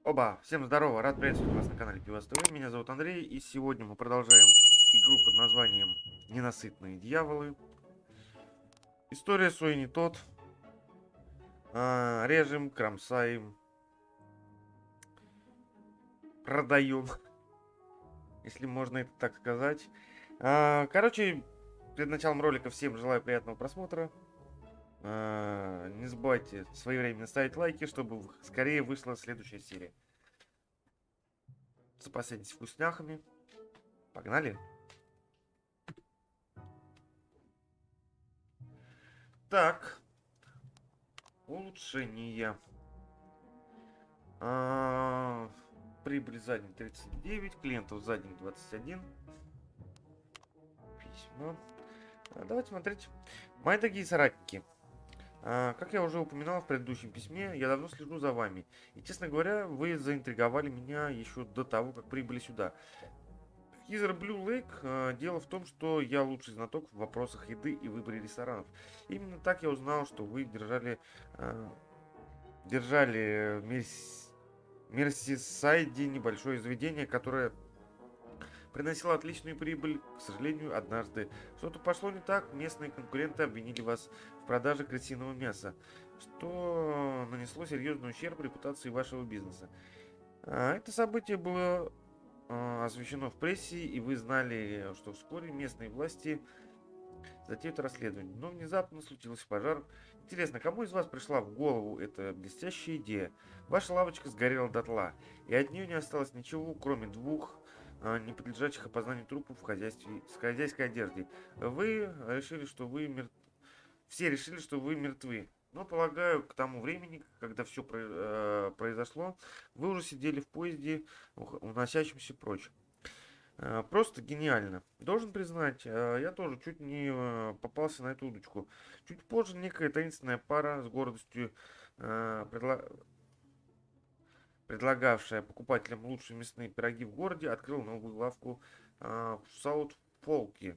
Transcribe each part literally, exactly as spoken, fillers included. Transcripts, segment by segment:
Оба, всем здорово, рад приветствовать вас на канале Пивас ТВ, меня зовут Андрей, и сегодня мы продолжаем игру под названием Ненасытные дьяволы. История свой не тот, а, режем, кромсаем, продаем, если можно это так сказать. А, короче, перед началом ролика всем желаю приятного просмотра. А, не забывайте своевременно ставить лайки, чтобы скорее вышла следующая серия. Запасайтесь вкусняхами. Погнали! Так, улучшения. А, прибыль за день тридцать девять, клиентов за день двадцать один. Письма. А, давайте смотреть. Мои дорогие соратники, а, как я уже упоминал в предыдущем письме, я давно слежу за вами. И, честно говоря, вы заинтриговали меня еще до того, как прибыли сюда. Хизер Блю Лейк. а, Дело в том, что я лучший знаток в вопросах еды и выборе ресторанов. Именно так я узнал, что вы держали... а, держали вместе Мерсисайде небольшое заведение, которое приносило отличную прибыль. К сожалению, однажды что-то пошло не так. Местные конкуренты обвинили вас в продаже крысиного мяса, что нанесло серьезный ущерб репутации вашего бизнеса. А, Это событие было а, освещено в прессе, и вы знали, что вскоре местные власти затеют расследование. Но внезапно случился пожар. Интересно, кому из вас пришла в голову эта блестящая идея? Ваша лавочка сгорела дотла, и от нее не осталось ничего, кроме двух а, не подлежащих опознанию трупов в хозяйстве, с хозяйской одеждой. Вы решили, что вы мер... Все решили, что вы мертвы. Но, полагаю, к тому времени, когда все произошло, вы уже сидели в поезде, уносящемся прочь. Э, Просто гениально. Должен признать, э, я тоже чуть не э, попался на эту удочку. Чуть позже некая таинственная пара с гордостью э, предла- предлагавшая покупателям лучшие мясные пироги в городе, открыла новую лавку э, в Саут-Фолке.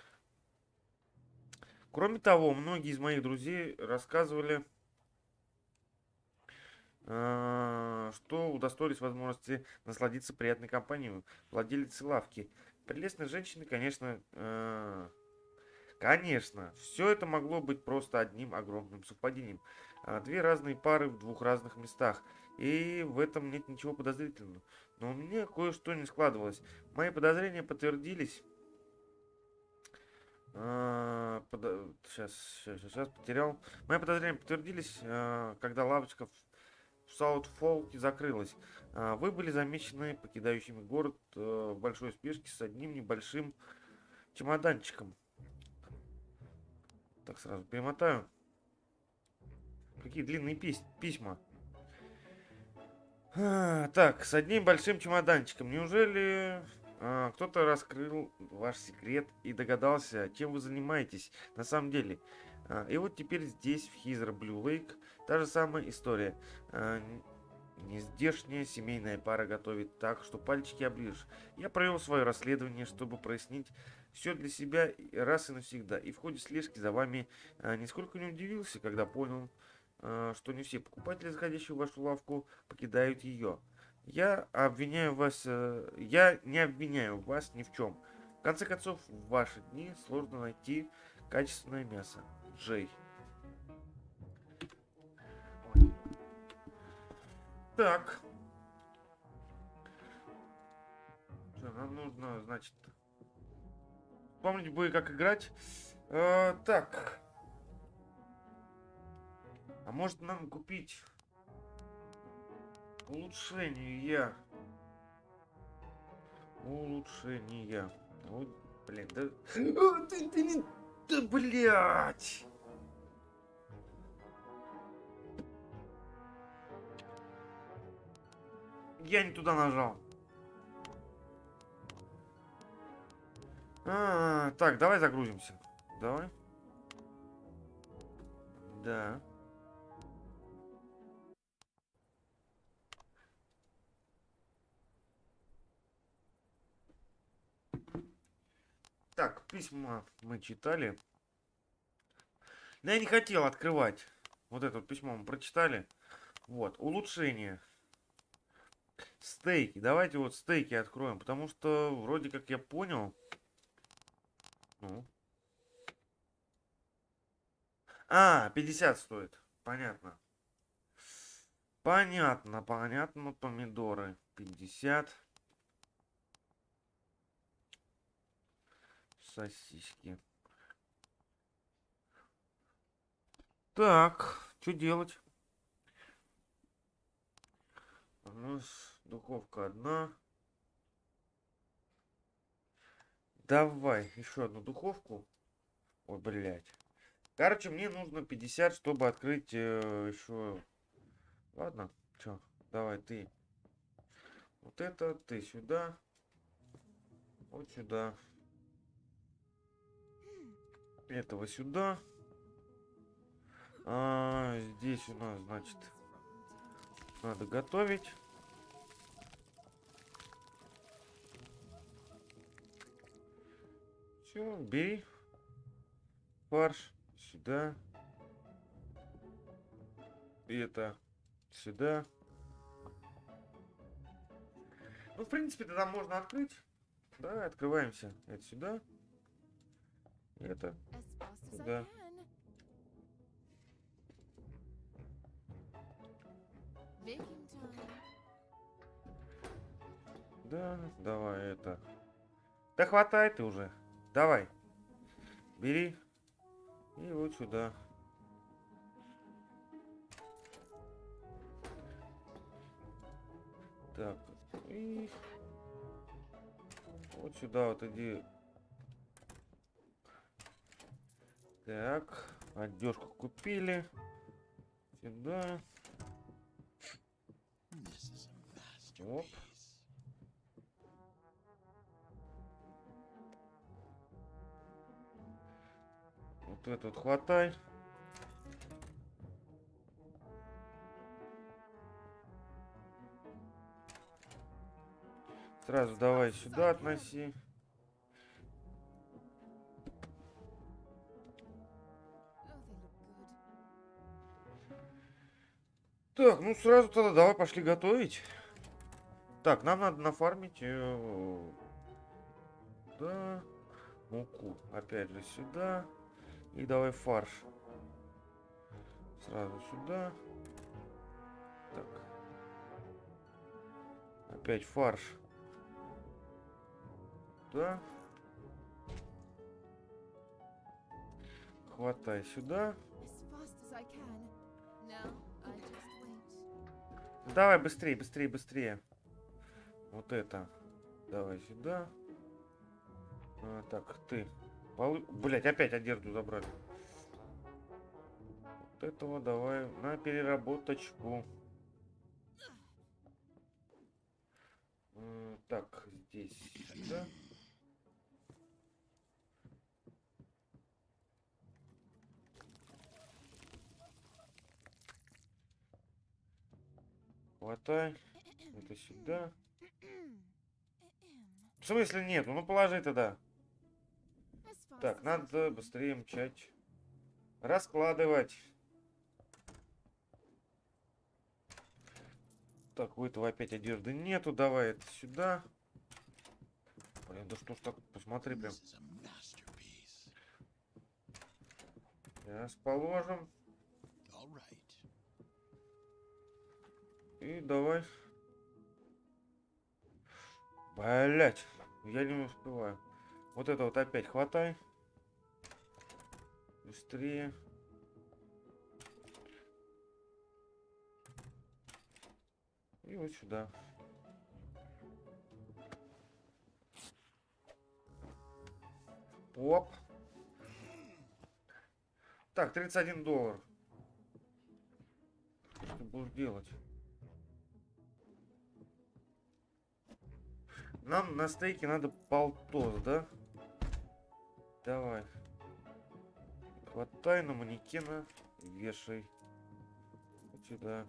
Кроме того, многие из моих друзей рассказывали, э, что удостоились возможности насладиться приятной компанией владелицы лавки. Прелестные женщины, конечно, э, Конечно, все это могло быть просто одним огромным совпадением. А, Две разные пары в двух разных местах. И в этом нет ничего подозрительного. Но у меня кое-что не складывалось. Мои подозрения подтвердились. А, подо- Сейчас, сейчас, сейчас потерял. Мои подозрения подтвердились, а, когда лавочка в в Саутфолке закрылась. А, Вы были замечены покидающими город э, в большой спешке с одним небольшим чемоданчиком. Так, сразу перемотаю. Какие длинные пись- письма. А, Так, с одним большим чемоданчиком. Неужели а, кто-то раскрыл ваш секрет и догадался, чем вы занимаетесь на самом деле? А, и вот теперь здесь, в Хизер Блю Лейк, та же самая история. А, н- Нездешняя семейная пара готовит так, что пальчики оближешь. Я провел свое расследование, чтобы прояснить все для себя и раз и навсегда. И в ходе слежки за вами а, нисколько не удивился, когда понял, а, что не все покупатели, заходящие в вашу лавку, покидают ее. Я обвиняю вас, э, я не обвиняю вас ни в чем. В конце концов, в ваши дни сложно найти качественное мясо. Джей. Ой. Так, что нам нужно, значит, помнить бы, как играть. Э, так, а может нам купить улучшение? Улучшение. Вот, блин, да... А, ты- ты не- Да, блядь! Я не туда нажал. А, так, давай загрузимся. Давай. Да. Так, письма мы читали. Но я не хотел открывать. Вот это вот письмо мы прочитали. Вот, улучшение. Стейки. Давайте вот стейки откроем, потому что вроде как я понял. Ну. А, пятьдесят стоит. Понятно. Понятно, понятно. Помидоры. пятьдесят. Сосиски. Так, что делать? У нас духовка одна. Давай еще одну духовку. Ой, блядь. Короче, мне нужно пятьдесят, чтобы открыть э, еще... Ладно, что, давай ты. Вот это, ты сюда. Вот сюда. Этого сюда. А, здесь у нас, значит, надо готовить. Все, бери фарш сюда. И это сюда. Ну, в принципе, тогда можно открыть. Да, открываемся. Это сюда. И это сюда. Да, давай это. Да хватает ты уже. Давай. Бери. И вот сюда. Так. И вот сюда вот иди. Так. Одежку купили. Сюда. Оп. Вот это вот хватай. Сразу давай сюда относи. Так, ну сразу тогда давай пошли готовить. Так, нам надо нафармить э, да, муку. Опять же сюда. И давай фарш. Сразу сюда. Так. Опять фарш. Да. Хватай сюда. Давай быстрее, быстрее, быстрее. Вот это. Давай сюда. А, так, ты. Полу... Блять, опять одежду забрали. Вот этого давай на переработочку. А, так, здесь сюда. Хватай. Это сюда. В смысле нет? Ну положи тогда. Так, надо быстрее мчать. Раскладывать. Так, у этого опять одежды нету. Давай это сюда. Блин, да что ж так? Посмотри прям. Сейчас положим. И давай. Блять, я не успеваю. Вот это вот опять хватай. Быстрее. И вот сюда. Оп. Так, тридцать один доллар. Что ты будешь делать? Нам на стейке надо полтос, да? Давай. Хватай на манекена. Вешай. Вот сюда.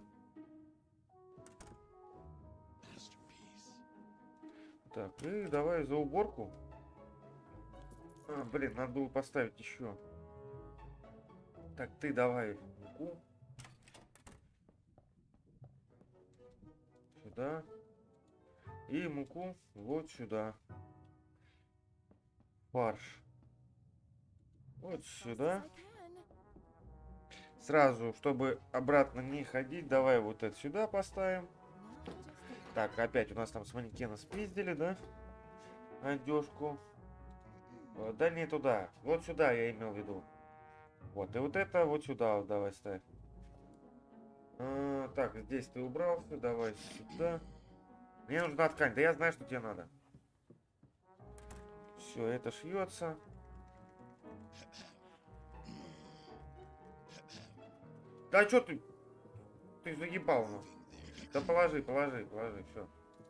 Так, и давай за уборку. А, блин, надо было поставить еще. Так, ты давай муку. Сюда. И муку вот сюда. Фарш. Вот сюда. Сразу, чтобы обратно не ходить, давай вот это сюда поставим. Так, опять у нас там с манекена спиздили, да? Одежку. Да не туда. Вот сюда я имел в виду. Вот, и вот это вот сюда вот давай ставь. А, так, здесь ты убрался, давай сюда. Мне нужна ткань, да я знаю, что тебе надо. Все, это шьется. Да что ты? Ты заебал, ну. Да положи, положи, положи, все.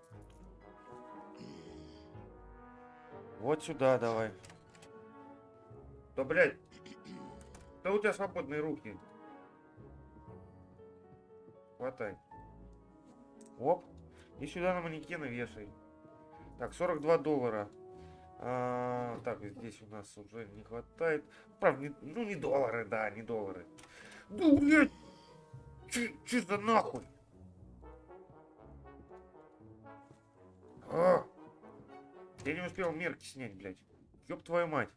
Вот сюда давай. Да, блядь. Да у тебя свободные руки. Хватай. Оп. И сюда на манекены вешай. Так, сорок два доллара. А, так, здесь у нас уже не хватает. Правда, не, ну не доллары, да, не доллары. Да, блядь. Че за нахуй? А! Я не успел мерки снять, блядь. Ёб твою мать.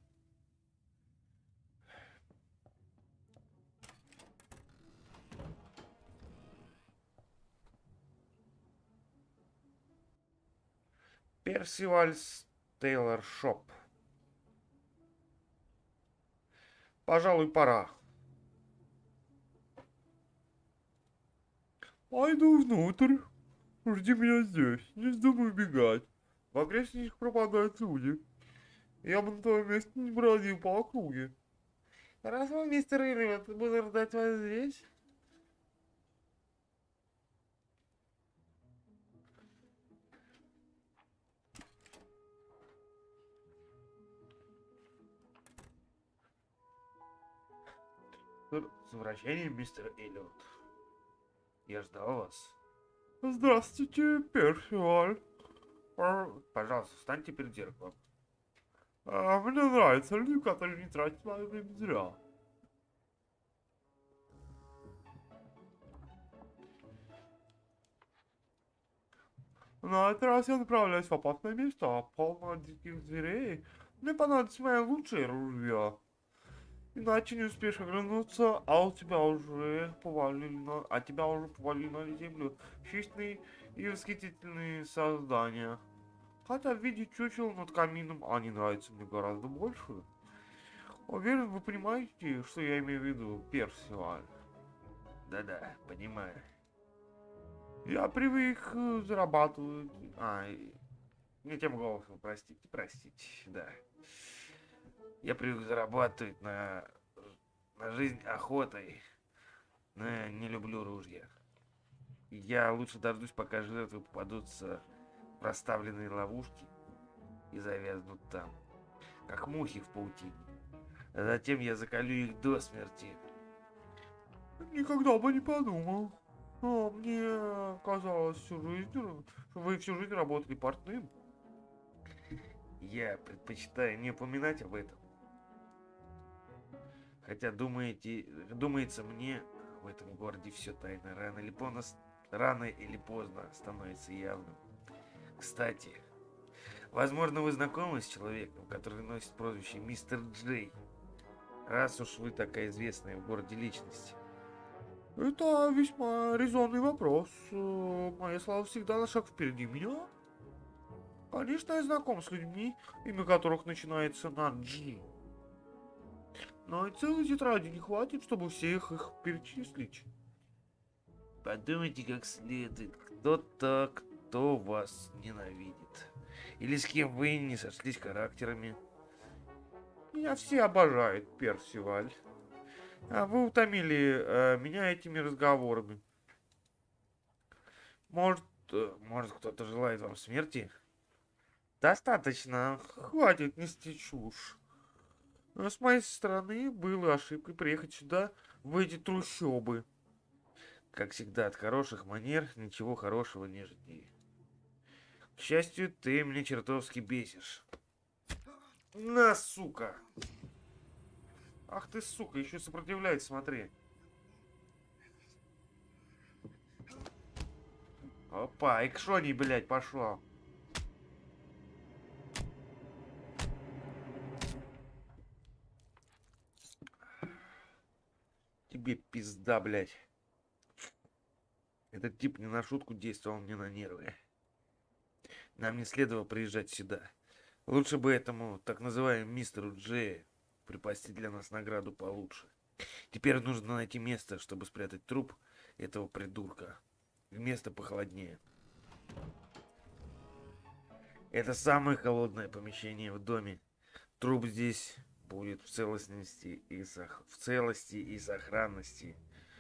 Персивальс Тейлор Шоп. Пожалуй, пора. Пойду внутрь. Жди меня здесь. Не вздумай убегать. В окрестностях пропадают люди. Я бы на твоем месте не бродил по округе. Раз вы, мистер Эллиот, буду ждать вас здесь. С возвращением, мистер Эллиот. Я ждал вас. Здравствуйте, Персиваль. Пожалуйста, встаньте перед зеркалом. А, мне нравятся люди, которые не тратят свое время зря. На этот раз я направляюсь в опасное место, полно диких зверей. Мне понадобится мое лучшее ружье. Иначе не успеешь оглянуться, а у тебя уже повалили на... а тебя уже повалили на землю хищные и восхитительные создания. Хотя в виде чучел над камином они нравятся мне гораздо больше. Уверен, вы понимаете, что я имею в виду, Персиваль? Да-да, понимаю. Я привык э, зарабатывать... А, и- не тем голосом, простите, простите, да. Я привык зарабатывать на, на жизнь охотой, но я не люблю ружья. Я лучше дождусь, пока жертвы попадутся в расставленные ловушки и завязнут там, как мухи в паутине. А затем я заколю их до смерти. Никогда бы не подумал. А, мне казалось всю жизнь, что вы всю жизнь работали портным. Я предпочитаю не упоминать об этом. Хотя думаете, думается мне, в этом городе все тайно. Рано или поздно, рано или поздно становится явным. Кстати, возможно, вы знакомы с человеком, который носит прозвище Мистер Джей, раз уж вы такая известная в городе личность. Это весьма резонный вопрос. Э, Моя слава всегда на шаг впереди меня. Конечно, я знаком с людьми, имя которых начинается на G. Но и целой тетради не хватит, чтобы всех их перечислить. Подумайте как следует, кто-то, кто вас ненавидит. Или с кем вы не сошлись характерами. Меня все обожают, Персиваль. А вы утомили э, меня этими разговорами. Может, э, может кто-то желает вам смерти? Достаточно. Хватит нести чушь. А с моей стороны было ошибкой приехать сюда, в эти трущобы. Как всегда, от хороших манер ничего хорошего не жди. К счастью, ты мне чертовски бесишь. На, сука! Ах ты, сука, еще сопротивляется, смотри. Опа, экшони, блядь, пошла. тебе пизда, блядь. Этот тип не на шутку действовал мне на нервы. Нам не следовало приезжать сюда. Лучше бы этому так называемому мистеру Джею припасти для нас награду получше. Теперь нужно найти место, чтобы спрятать труп этого придурка. Место похолоднее. Это самое холодное помещение в доме. Труп здесь будет в целостности и, сох... в целости и сохранности.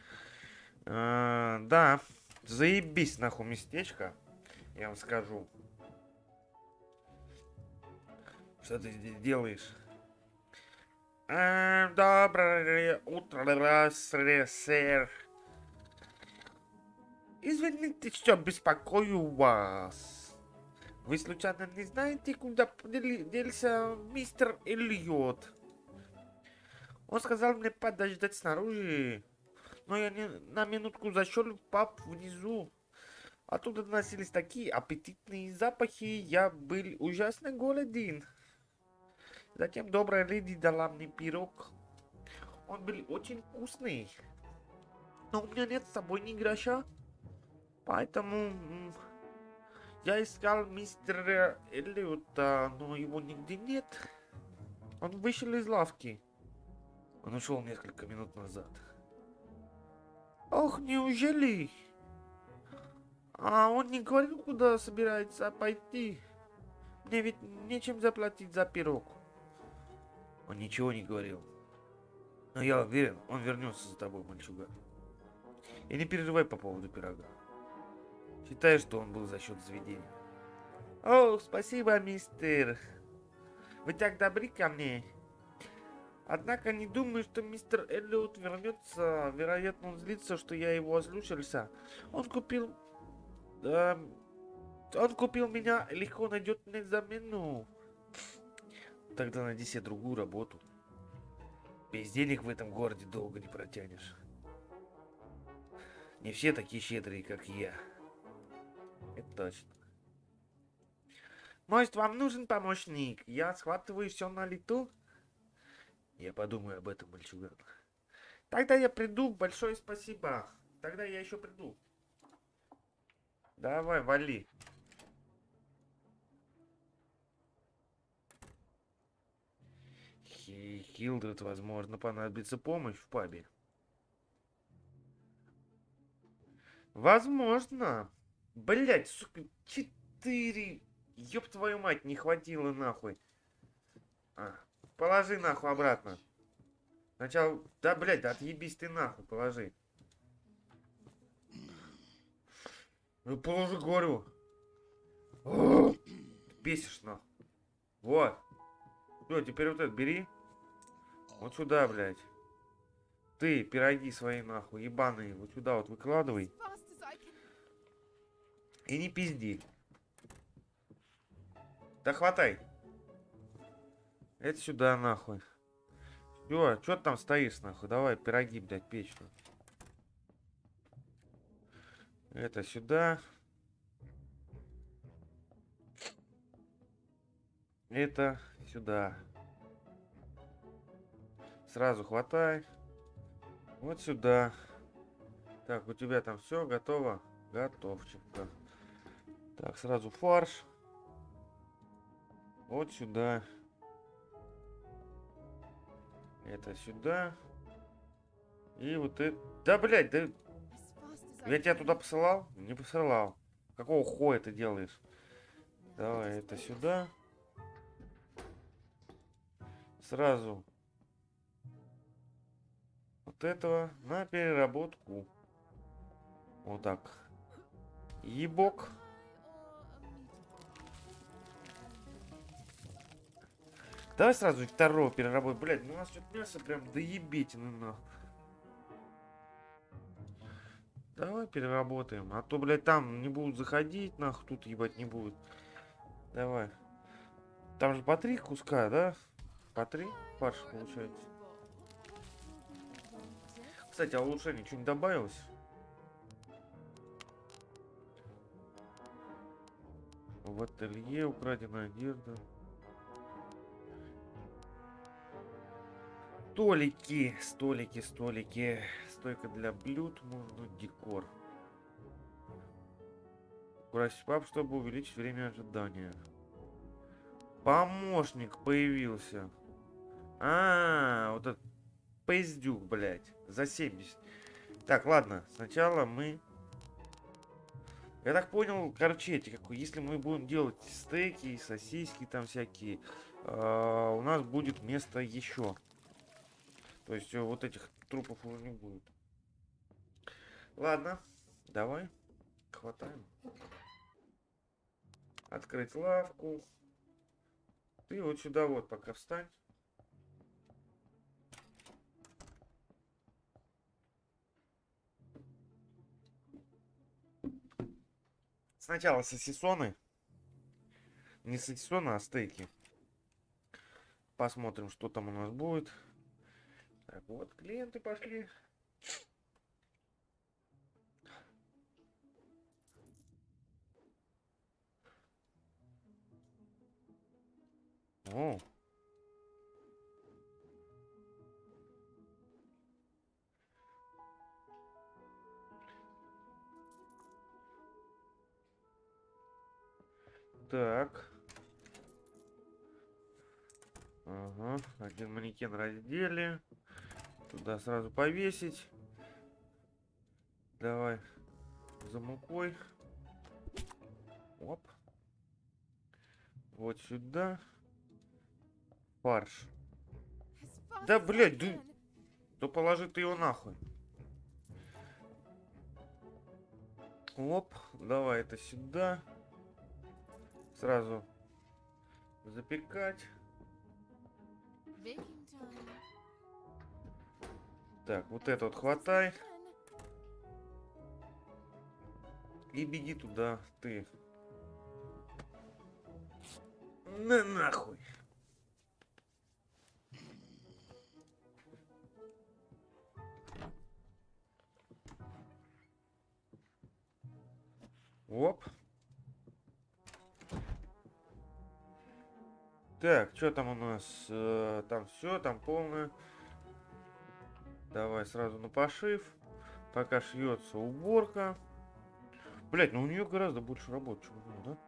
А, да, заебись нахуй местечко, я вам скажу. Что ты здесь делаешь? А, доброе утро, сэр. Извините, что беспокою вас. Вы случайно не знаете, куда делся мистер Эллиот? Он сказал мне подождать снаружи, но я не, на минутку зашел в паб внизу. Оттуда доносились такие аппетитные запахи, я был ужасно голоден. Затем добрая леди дала мне пирог. Он был очень вкусный, но у меня нет с собой ни гроша, поэтому... Я искал мистера Эллиота, но его нигде нет. Он вышел из лавки. Он ушел несколько минут назад. Ох, неужели? А он не говорил, куда собирается пойти? Мне ведь нечем заплатить за пирог. Он ничего не говорил. Но я уверен, он вернется за тобой, мальчуган. И не переживай по поводу пирога. Считаю, что он был за счет заведения. О, спасибо, мистер. Вы так добры ко мне. Однако не думаю, что мистер Эллиот вернется. Вероятно, он злится, что я его ослушался. Он купил... Э, он купил меня, легко найдет мне замену. Тогда найди себе другую работу. Без денег в этом городе долго не протянешь. Не все такие щедрые, как я. Это точно. Может, вам нужен помощник? Я схватываю все на лету. Я подумаю об этом, мальчуган. Тогда я приду. Большое спасибо. Тогда я еще приду. Давай, вали. Хилдред, возможно, понадобится помощь в пабе. Возможно. Блять, сука, четыре. Ёб твою мать, не хватило нахуй. А, положи нахуй обратно. Сначала... Да, блять, да отъебись ты нахуй, положи. Ну, положи, говорю. О, бесишь нахуй. Вот. Все, теперь вот это бери. Вот сюда, блядь. Ты, пироги свои нахуй, ебаные, вот сюда вот выкладывай. И не пизди. Да хватай. Это сюда нахуй. Все, что ты там стоишь нахуй? Давай пироги, блядь, печь. Это сюда. Это сюда. Сразу хватай. Вот сюда. Так, у тебя там все готово? Готовченко. Так, сразу фарш. Вот сюда. Это сюда. И вот это... Да, блядь, да... Я тебя туда посылал? Не посылал. Какого хуя ты делаешь? Давай, это сюда. Сразу. Вот этого на переработку. Вот так. Ебок. Давай сразу второго переработать. Блядь, ну у нас тут мясо прям доебетины нахуй. Давай переработаем. А то, блядь, там не будут заходить, нахуй, тут ебать не будут. Давай. Там же по три куска, да? По три фарш получается. Кстати, а улучшение что-нибудь добавилось? В ателье украденная одежда. Столики, столики, столики. Стойка для блюд, можно декор. Украсить пап, чтобы увеличить время ожидания. Помощник появился. А, -а, -а вот этот пиздюк, блядь. За семьдесят. Так, ладно. Сначала мы... Я так понял, короче, эти, как, если мы будем делать стейки, сосиски там всякие, э, у нас будет место еще. То есть э, вот этих трупов уже не будет. Ладно, давай. Хватаем. Открыть лавку. Ты вот сюда вот пока встань. Сначала сосисоны. Не сосисоны, а стейки. Посмотрим, что там у нас будет. Так, вот клиенты пошли. О. Так. Ага, один манекен раздели. Туда сразу повесить. Давай за мукой. Оп. Вот сюда. Фарш. Да, блядь, да, да положи ты его нахуй. Оп, давай это сюда. Сразу запекать. Так, вот это вот хватай. И беги туда, ты. На нахуй. Оп. Так, что там у нас? Э, там все, там полное. Давай сразу на пошив. Пока шьется уборка. Блять, ну у нее гораздо больше работы, чем у него, да?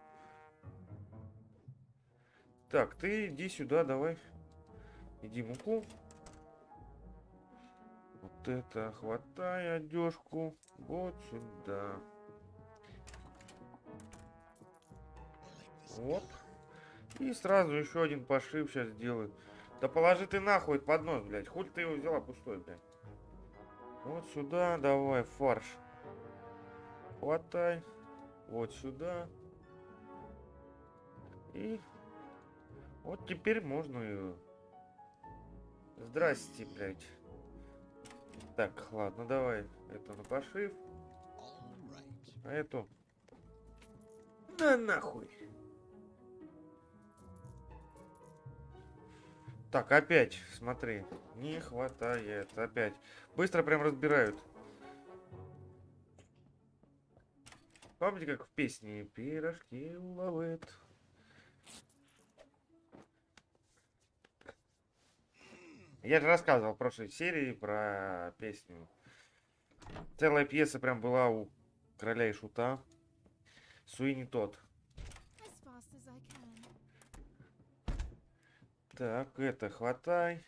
Так, ты иди сюда, давай. Иди муку. Вот это, хватай одежку. Вот сюда. Вот. И сразу еще один пошив сейчас сделаю. Да положи ты нахуй поднос, блядь. Хуй ты его взяла пустой, блядь. Вот сюда, давай, фарш. Хватай. Вот сюда. И вот теперь можно ее. Здрасте, блядь. Так, ладно, давай это на пошив. А эту... Да нахуй. Так, опять, смотри. Не хватает. Опять. Быстро прям разбирают. Помните, как в песне «Пирожки уловят»? Я же рассказывал в прошлой серии про песню. Целая пьеса прям была у Короля и Шута. Суини Тодд. Так, это хватай.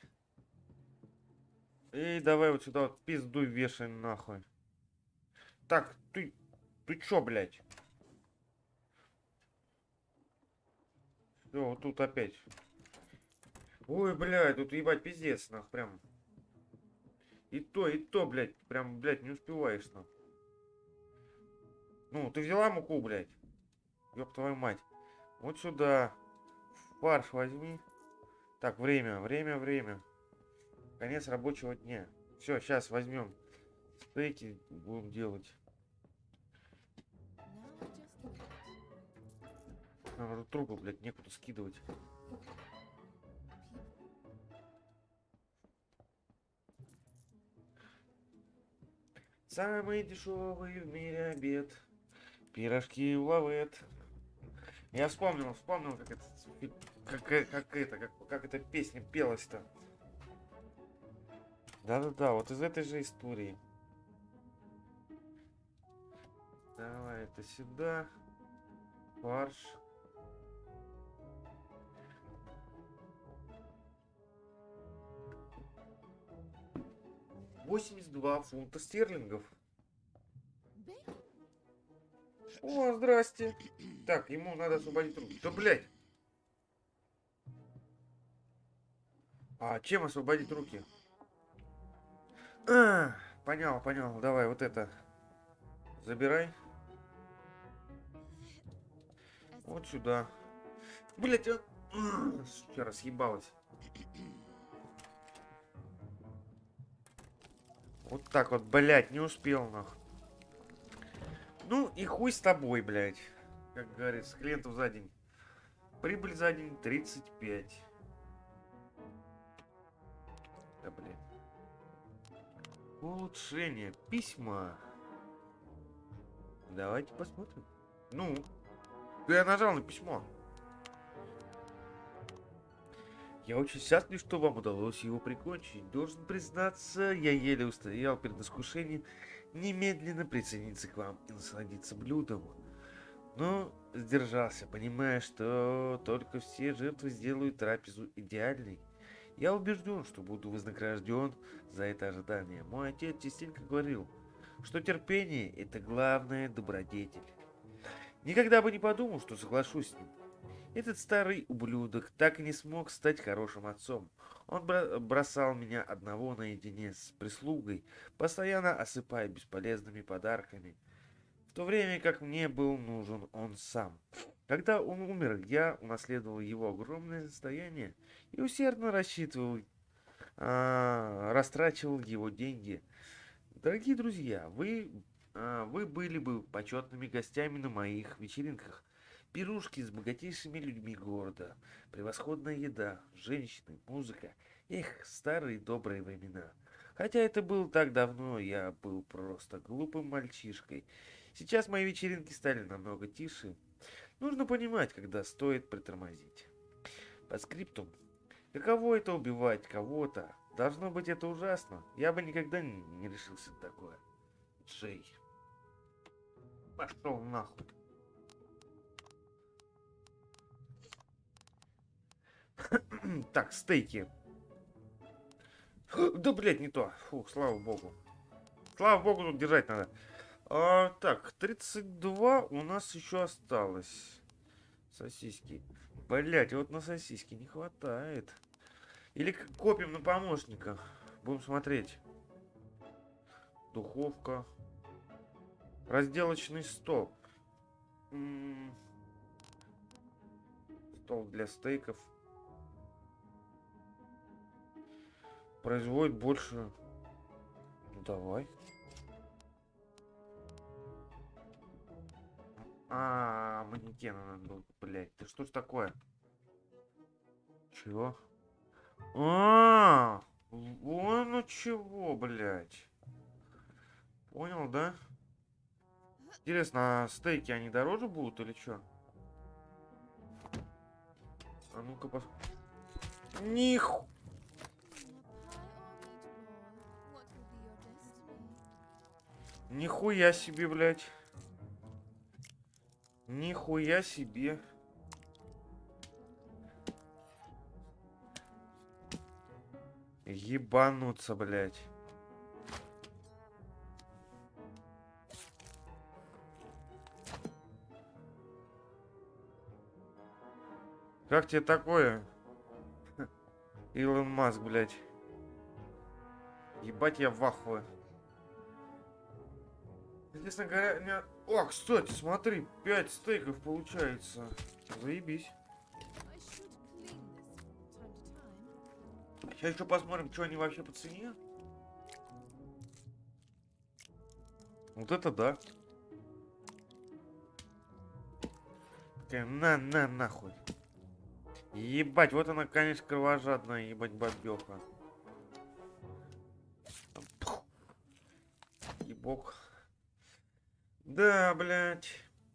И давай вот сюда вот пиздуй вешай нахуй. Так, ты... Ты чё, блядь? Все, вот тут опять. Ой, блядь, тут ебать пиздец, нах, прям. И то, и то, блядь, прям, блядь, не успеваешь, нах. Ну, ты взяла муку, блядь? Ёб твою мать. Вот сюда. Фарш возьми. Так, время, время, время. Конец рабочего дня. Все, сейчас возьмем стейки, будем делать. Нам уже трупы, блядь, некуда скидывать. Самый дешевый в мире обед. Пирожки уловят. Я вспомнил, вспомнил, как это, как, как это, как, как эта песня пелась-то. Да-да-да, вот из этой же истории. Давай это сюда. Фарш. восемьдесят два фунта стерлингов. О, здрасте. Так, ему надо освободить руки. Да, блядь. А чем освободить руки? А, понял, понял. Давай, вот это. Забирай. Вот сюда. Блять, а... Сука, разъебалась. Вот так вот, блять, не успел, нах. Ну и хуй с тобой, блять. Как говорится, клиентов за день. Прибыль за день тридцать пять. Да, блядь. Улучшение. Письма. Давайте посмотрим. Ну, я нажал на письмо. Я очень счастлив, что вам удалось его прикончить. Должен признаться, я еле устоял перед искушением немедленно присоединиться к вам и насладиться блюдом. Но сдержался, понимая, что только все жертвы сделают трапезу идеальной. Я убежден, что буду вознагражден за это ожидание. Мой отец частенько говорил, что терпение – это главная добродетель. Никогда бы не подумал, что соглашусь с ним. Этот старый ублюдок так и не смог стать хорошим отцом. Он бро- бросал меня одного наедине с прислугой, постоянно осыпая бесполезными подарками, в то время как мне был нужен он сам. Когда он умер, я унаследовал его огромное состояние и усердно рассчитывал, а, растрачивал его деньги. Дорогие друзья, вы, а, вы были бы почетными гостями на моих вечеринках. Пирушки с богатейшими людьми города, превосходная еда, женщины, музыка. Эх, старые добрые времена. Хотя это было так давно, я был просто глупым мальчишкой. Сейчас мои вечеринки стали намного тише. Нужно понимать, когда стоит притормозить. По скриптум. Каково это убивать кого-то? Должно быть это ужасно. Я бы никогда не не решился на такое. Джей. Пошел нахуй. Так, стейки. Да, блядь, не то. Фух, слава богу. Слава богу, тут держать надо. А, так, тридцать два у нас еще осталось. Сосиски. Блять, вот на сосиски не хватает. Или к- копим на помощника. Будем смотреть. Духовка. Разделочный стол. М, Стол для стейков. Производит больше. Ну, давай. А, манекена надо было. Блять, ты что ж такое? Чего? А, вон ну чего, блять. Понял, да? Интересно, а стейки они дороже будут или что? А ну-ка пос... Ниху... Нихуя себе, блядь. Нихуя себе. Ебануться, блядь. Как тебе такое? Илон Маск, блядь. Ебать, я в ахуе. Честно говоря, у меня... О, кстати, смотри, пять стейков получается. Заебись. Сейчас еще посмотрим, что они вообще по цене. Вот это да. Такая, на, на, нахуй. Ебать, вот она, конечно, кровожадная, ебать, бабёха. Ебок. Да, блядь.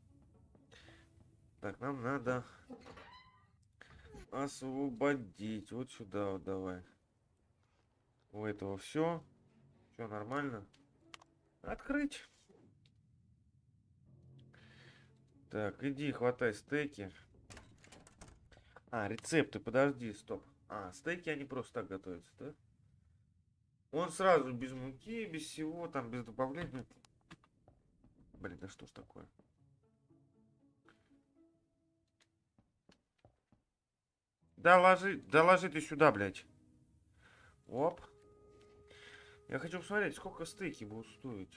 Так, нам надо освободить. Вот сюда вот давай. У этого все. Все нормально. Открыть. Так, иди, хватай стейки. А, рецепты, подожди, стоп. А, стейки, они просто так готовятся, да? Он сразу без муки, без всего, там, без добавления. Блин, да что ж такое? Да ложи, да ложи ты сюда, блядь. Оп. Я хочу посмотреть, сколько стейки будут стоить.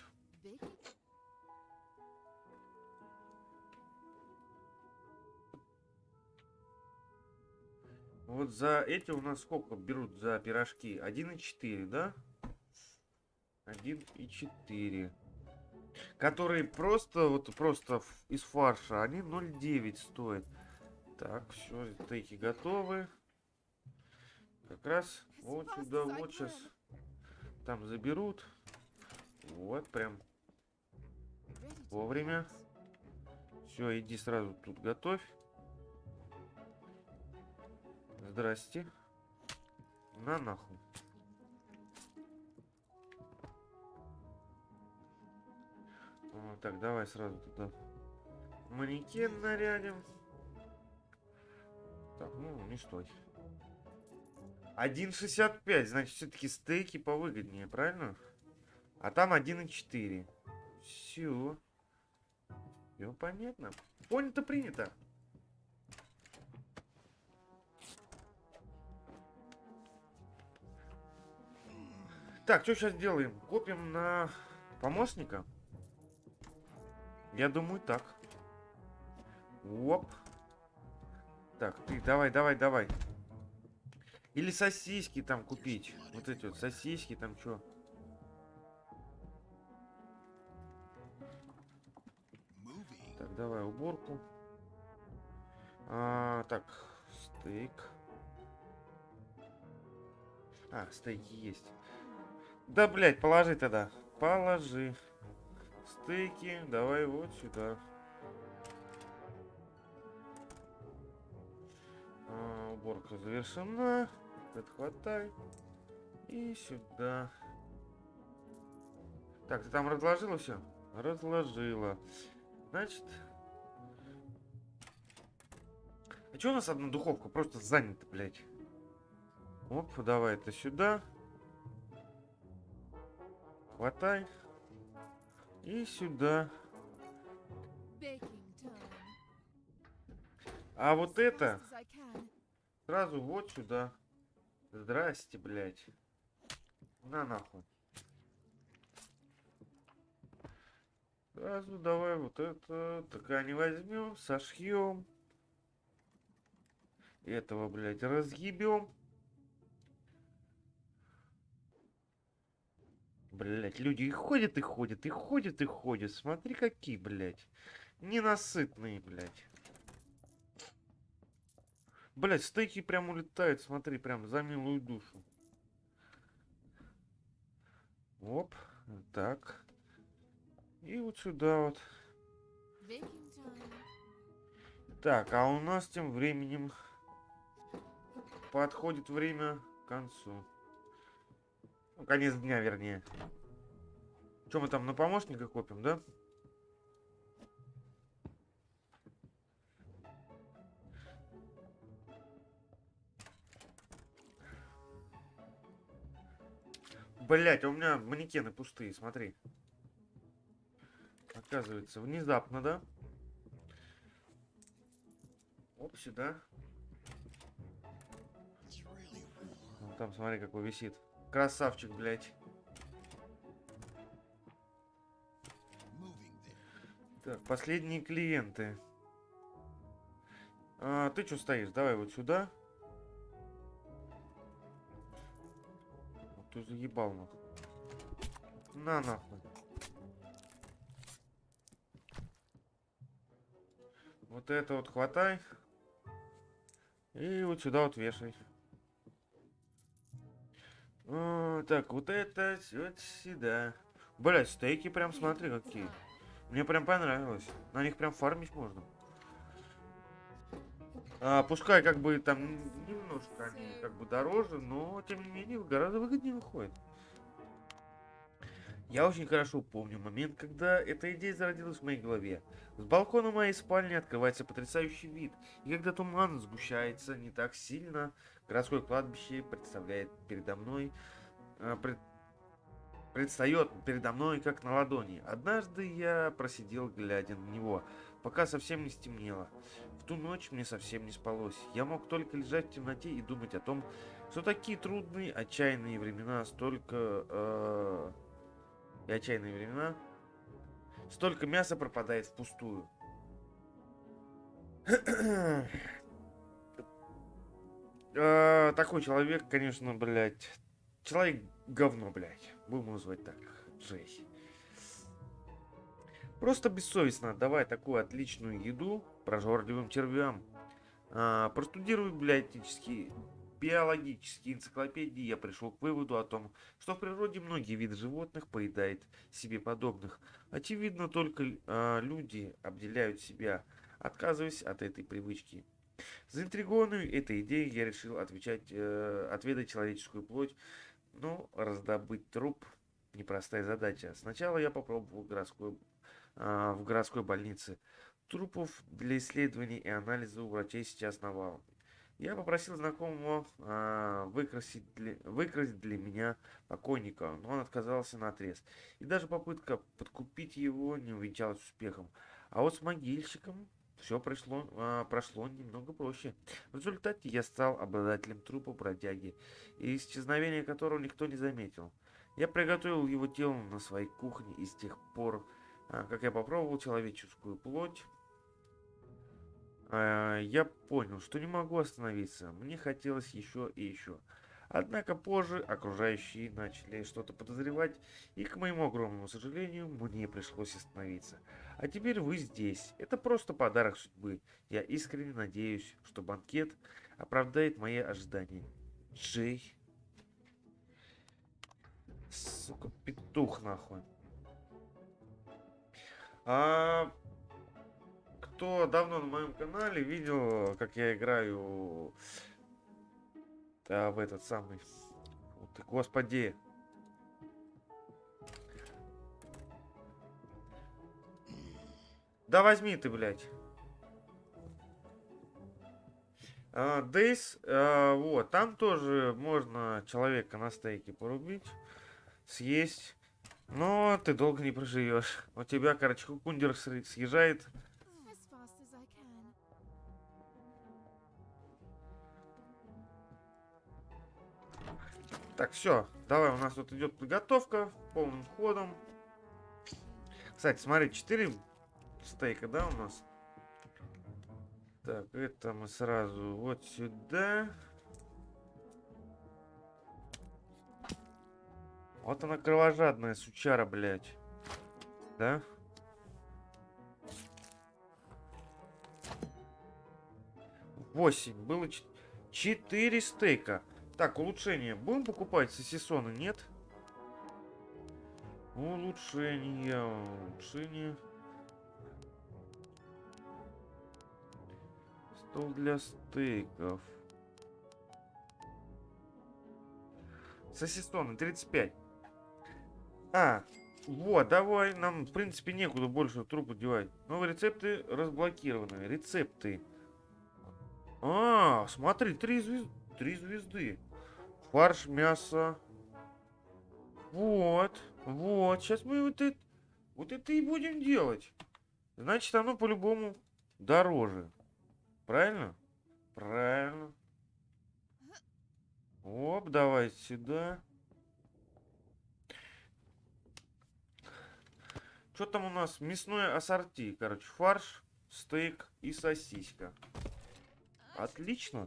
Вот за эти у нас сколько берут за пирожки? один и четыре, да? один и четыре. Которые просто, вот просто ф- из фарша, они ноль девять стоят. Так, все, стейки готовы. Как раз вот сюда, вот сейчас там заберут. Вот, прям вовремя. Все, иди сразу тут готовь. Здрасте. На нахуй. Вот, так, давай сразу туда манекен нарядим. Так, ну, не стой. один шестьдесят пять, значит, все-таки стейки повыгоднее, правильно? А там один и четыре. Все. Все понятно. Понято, принято. Так, что сейчас делаем? Копим на помощника? Я думаю, так. Оп. Так, ты давай, давай, давай. Или сосиски там купить. Вот эти вот сосиски там что? Так, давай уборку. А, так, стейк. А, стейки есть. Да, блядь, положи тогда. Положи. Стейки, давай вот сюда. А, уборка завершена. Отхватай. И сюда. Так, ты там разложила все? Разложила. Значит... А что у нас одна духовка просто занята, блядь? Оп, давай это сюда. Хватай. И сюда. А вот это сразу вот сюда. Здрасте, блядь. На нахуй. Сразу давай вот это. Ткани возьмем, сошьем. Этого, блядь, разъебем. Блядь, люди и ходят, и ходят, и ходят, и ходят. Смотри, какие, блядь. Ненасытные, блядь. Блядь, стейки прям улетают, смотри, прям за милую душу. Оп, так. И вот сюда вот. Так, а у нас тем временем подходит время к концу. Ну, конец дня, вернее. Что мы там на помощника копим, да? Блять, а у меня манекены пустые, смотри. Оказывается, внезапно, да? Оп, сюда. Вон там, смотри, какой висит. Красавчик, блядь. Так, последние клиенты. А, ты что стоишь? Давай вот сюда. Вот ты заебал, нахуй. На, нахуй. Вот это вот хватай. И вот сюда вот вешай. А, так, вот это вот сюда. Блять, стейки прям смотри какие. Мне прям понравилось. На них прям фармить можно. А, пускай как бы там немножко они как бы дороже, но тем не менее гораздо выгоднее выходит. Я очень хорошо помню момент, когда эта идея зародилась в моей голове. С балкона моей спальни открывается потрясающий вид, и когда туман сгущается не так сильно, городское кладбище представляет передо мной, а, пред- предстает передо мной как на ладони. Однажды я просидел, глядя на него, пока совсем не стемнело. В ту ночь мне совсем не спалось. Я мог только лежать в темноте и думать о том, что такие трудные, отчаянные времена столько... э, и отчаянные времена столько мяса пропадает впустую. А, такой человек, конечно, блядь. Человек говно, блядь. Будем называть так. Джей. Просто бессовестно отдавай такую отличную еду прожорливым червям. А, простудируя биологические, биологические энциклопедии, я пришел к выводу о том, что в природе многие виды животных поедают себе подобных. Очевидно, только а, люди обделяют себя, отказываясь от этой привычки. Заинтригованный этой идеей, я решил отвечать, э, отведать человеческую плоть, но раздобыть труп — непростая задача. Сначала я попробовал городской, а, в городской больнице. Трупов для исследований и анализа у врачей сейчас навалом. Я попросил знакомого а, выкрасить для, выкрасить для меня покойника, но он отказался наотрез. И даже попытка подкупить его не увенчалась успехом. А вот с могильщиком все прошло, а, прошло немного проще. В результате я стал обладателем трупа бродяги, и исчезновение которого никто не заметил. Я приготовил его тело на своей кухне, и с тех пор, а, как я попробовал человеческую плоть, а, я понял, что не могу остановиться. Мне хотелось еще и еще. Однако позже окружающие начали что-то подозревать, и, к моему огромному сожалению, мне пришлось остановиться. А теперь вы здесь. Это просто подарок судьбы. Я искренне надеюсь, что банкет оправдает мои ожидания. Джей. Сука, петух нахуй. А кто давно на моем канале видел, как я играю а, в этот самый... Вот, ты, господи. Да возьми ты, блядь. А, Дейс, а, вот, там тоже можно человека на стейке порубить, съесть, но ты долго не проживешь. У тебя, короче, кундер съезжает. Так, все, давай, у нас тут идет подготовка полным ходом. Кстати, смотри, четыре стейка, да, у нас? Так, это мы сразу вот сюда. Вот она кровожадная сучара, блядь. Да? Восемь. Было четыре стейка. Так, улучшение. Будем покупать сосисоны, нет? Улучшение. Улучшение. Стол для стейков. Сосисоны тридцать пять. А, вот, давай. Нам, в принципе, некуда больше трупа девать. Новые рецепты разблокированы. Рецепты. А, смотри, три звезды. Три звезды. Фарш, мясо. Вот, вот. Сейчас мы вот это, вот это и будем делать. Значит, оно по-любому дороже. Правильно? Правильно. Оп, давай сюда. Что там у нас? Мясное ассорти. Короче, фарш, стейк и сосиска. Отлично.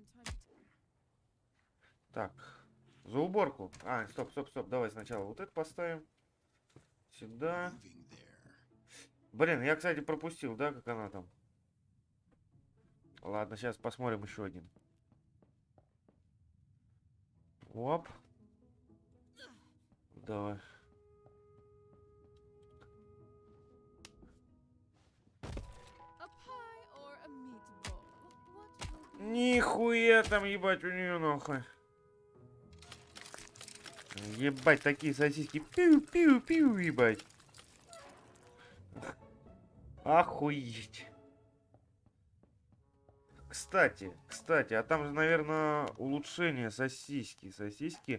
Так, за уборку. А, стоп, стоп, стоп. Давай сначала вот это поставим. Сюда. Блин, я, кстати, пропустил, да, как она там? Ладно, сейчас посмотрим еще один. Оп. Давай. Нихуя там, ебать, у нее нахуй. Ебать, такие сосиски. Пиу-пиу-пиу, ебать. Охуеть. Кстати, кстати, а там же, наверное, улучшение сосиски. Сосиски.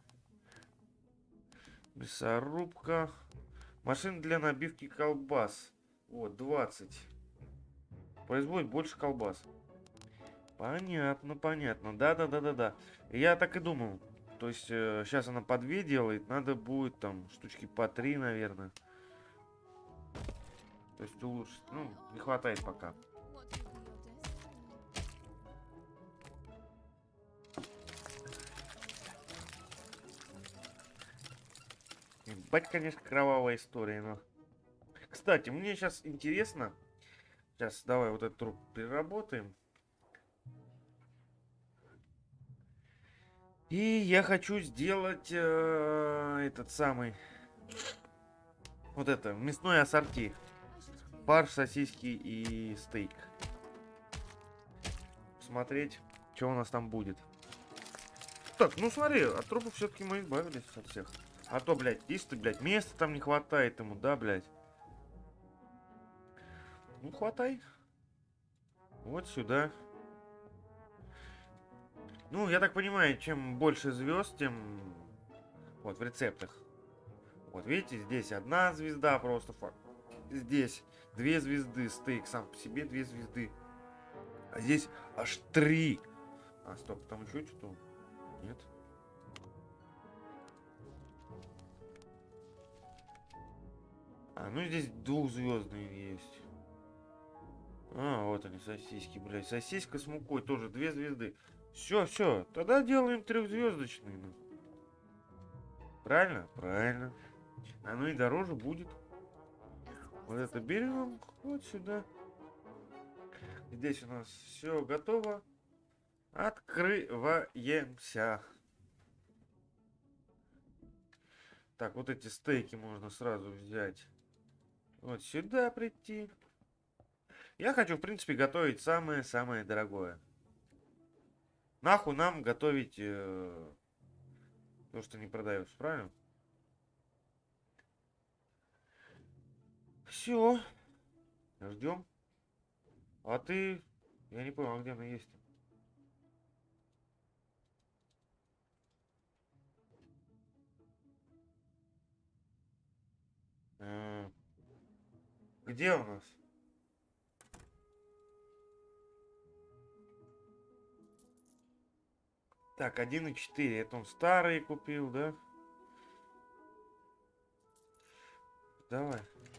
Мясорубка. Машина для набивки колбас. Вот, двадцать. Производит больше колбас. Понятно, понятно. Да-да-да-да-да. Я так и думал. То есть, э, сейчас она по две делает. Надо будет там штучки по три, наверное. То есть улучшить. Ну, не хватает пока. Ебать, конечно, кровавая история, но... Кстати, мне сейчас интересно... Сейчас давай вот этот труп переработаем. И я хочу сделать э, этот самый... Вот это, мясное ассорти. Фарш, сосиски и стейк. Посмотреть, что у нас там будет. Так, ну смотри, от трупов все-таки мы избавились от всех. А то, блядь, если ты, блядь, места там не хватает ему, да, блядь. Ну, хватай. Вот сюда. Ну, я так понимаю, чем больше звезд, тем... Вот, в рецептах. Вот, видите, здесь одна звезда просто. Факт. Здесь две звезды. Стейк сам по себе две звезды. А здесь аж три. А, стоп, там еще что-то? Нет. А, ну здесь двухзвездные есть. А, вот они, сосиски, блядь. Сосиска с мукой тоже две звезды. Все, все, тогда делаем трехзвездочный. Ну. Правильно? Правильно. Оно и дороже будет. Вот это берем вот сюда. Здесь у нас все готово. Открываемся. Так, вот эти стейки можно сразу взять. Вот сюда прийти. Я хочу, в принципе, готовить самое-самое дорогое. Нахуй нам готовить э, то, что не продается, правильно? Все. Ждем. А ты... Я не понял, а где она есть? А, где у нас? Так, один и четыре. Это он старый купил, да? Давай.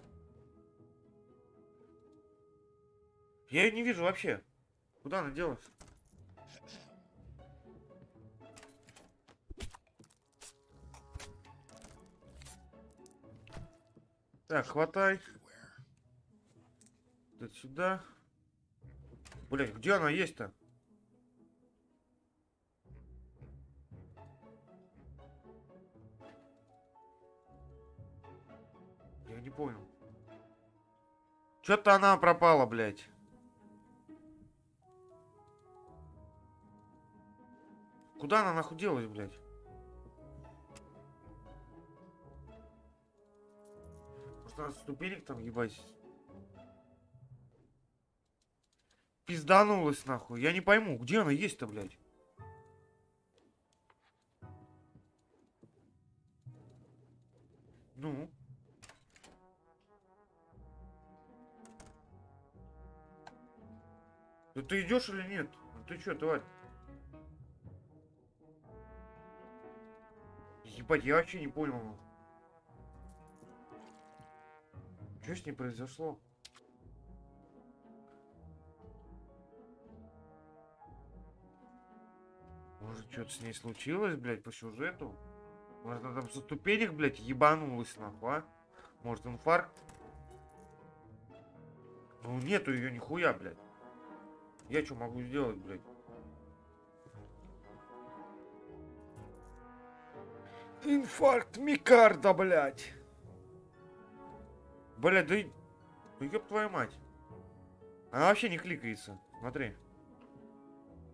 Я ее не вижу вообще. Куда она делась? Так, хватай. Вот сюда. Блин, где она есть-то? Я не понял. Что-то она пропала, блядь. Куда она нахуй делась, блядь? Может, она ступенек там, ебать? Пизданулась, нахуй. Я не пойму, где она есть-то, блядь? Ну? Да ты идешь или нет? Ну ты чё, тварь? Ебать, я вообще не понял. Что с ней произошло? Может, что-то с ней случилось, блядь, по сюжету? Может, она там со ступенек, блядь, ебанулась, нахуй, а? Может, инфаркт? Ну, нету ее нихуя, блядь. Я что могу сделать, блядь? Инфаркт Микарда, блядь. Блядь, да, да ёб твою мать. Она вообще не кликается. Смотри.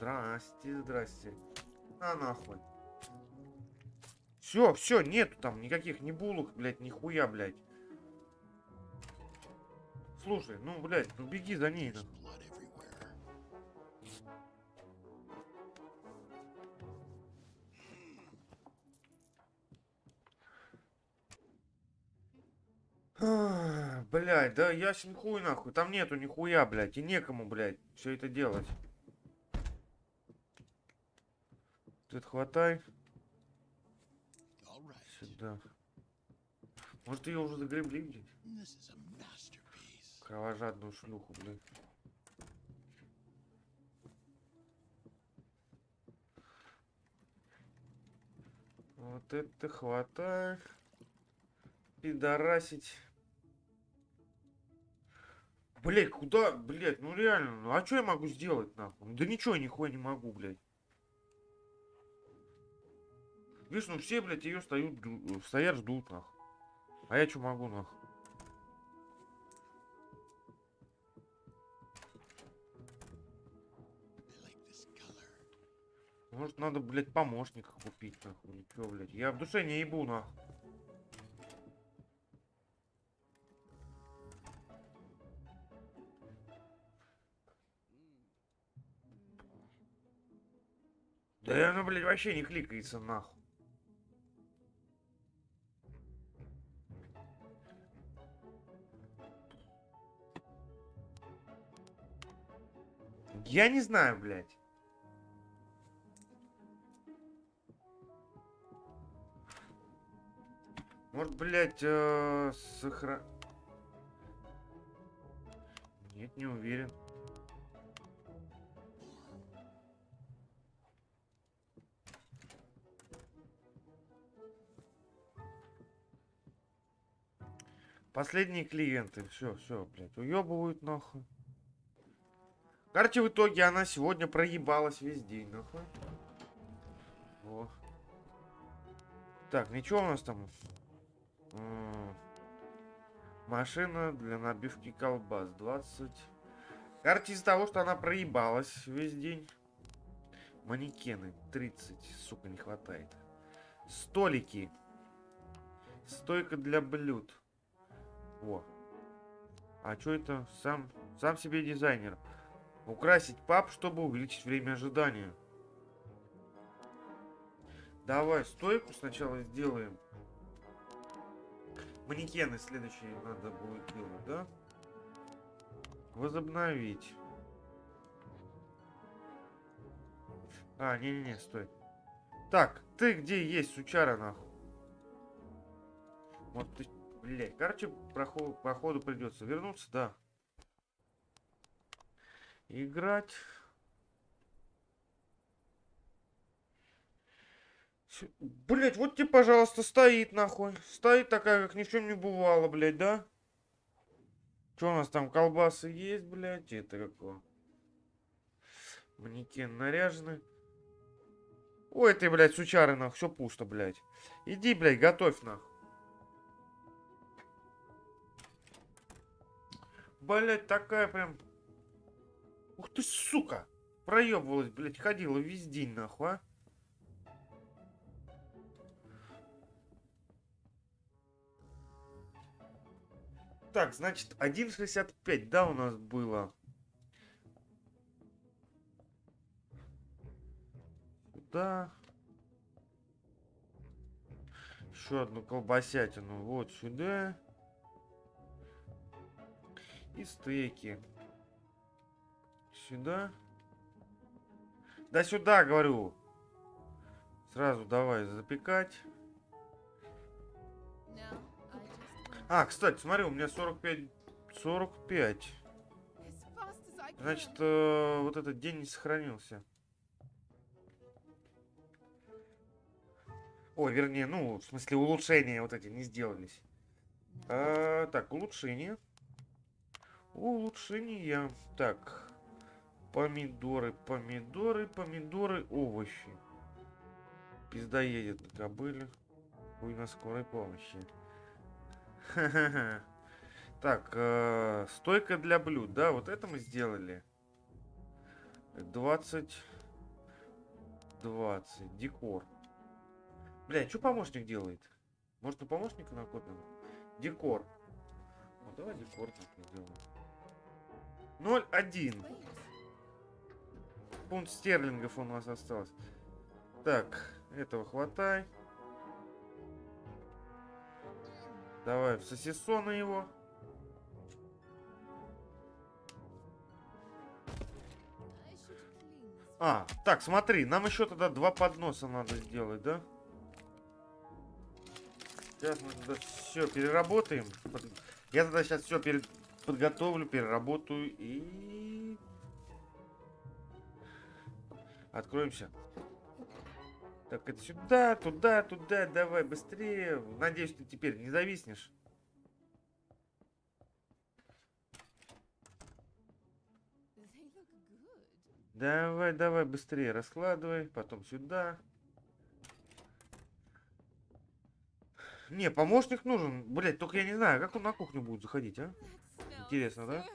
Здрасте, здрасте. На нахуй. Все, все, нету там никаких ни булок, блядь, нихуя, блядь. Слушай, ну, блядь, ну беги за ней, нахуй. А, блядь, да ясен хуй нахуй. Там нету нихуя, блядь. И некому, блядь, все это делать. Ты хватай. Сюда. Может, ее уже загребли, блядь? Кровожадную шлюху, блядь. Вот это хватай. Пидорасить. Блять, куда, блять, ну реально, ну а что я могу сделать, нахуй? Да ничего, нихуя не могу, блять. Видишь, ну все, блядь, ее стоят, стоят, ждут, нахуй. А я что могу, нахуй? Может, надо, блядь, помощника купить, нахуй, или что, блядь? Я в душе не ебу, нахуй. Да она, блядь, вообще не кликается, нахуй. Я не знаю, блядь. Может, блядь, э, сохра... Нет, не уверен. Последние клиенты. Все, все, блядь, уебывают, нахуй. Короче, в итоге она сегодня проебалась весь день, нахуй. Во. Так, ничего у нас там. М -м Машина для набивки колбас. двадцать. Короче, из-за того, что она проебалась весь день. Манекены. тридцать. Сука, не хватает. Столики. Стойка для блюд. О. А что это? Сам, сам себе дизайнер. Украсить паб, чтобы увеличить время ожидания. Давай стойку сначала сделаем. Манекены следующие надо будет делать, да? Возобновить. А, не-не-не, стой. Так, ты где есть, сучара, нахуй? Вот ты, блядь, короче, проход, походу придется вернуться, да. Играть. Блять, вот тебе, пожалуйста, стоит, нахуй. Стоит такая, как ни в чем не бывало, блядь, да? Что у нас там, колбасы есть, блядь? Это какое? Манекен наряженный. Ой, ты, блядь, сучары, нахуй, все пусто, блядь. Иди, блядь, готовь, нахуй. Блядь, такая прям... Ух ты, сука! Проебывалась, блядь, ходила весь день, нахуй, а? Так, значит, один шестьдесят пять, да, у нас было? Сюда. Еще одну колбасятину вот сюда. И стейки. Сюда. Да сюда, говорю. Сразу давай запекать. А, кстати, смотри, у меня сорок пять. сорок пять. Значит, э, вот этот день не сохранился. Ой, вернее, ну, в смысле, улучшения вот эти не сделались. А, так, улучшение. Улучшения. Так. Помидоры, помидоры, помидоры, овощи. Пизда едет на кобыле. Хуй на скорой помощи. Ха-ха-ха. Так, э, стойка для блюд. Да, вот это мы сделали. двадцать. двадцать. Декор. Бля, что помощник делает? Может, у помощника накопим? Декор. Ну, давай декор так сделаем. ноль один. Фунт стерлингов у нас осталось. Так, этого хватай. Давай в сосисона его. А, так, смотри, нам еще тогда два подноса надо сделать, да? Сейчас мы тогда все переработаем. Я тогда сейчас все перед... подготовлю, переработаю и... Откроемся. Так, это сюда, туда, туда, давай быстрее. Надеюсь, ты теперь не зависнешь. Давай, давай быстрее раскладывай, потом сюда. Не, помощник нужен. Блять, только я не знаю, как он на кухню будет заходить, а? Интересно, да?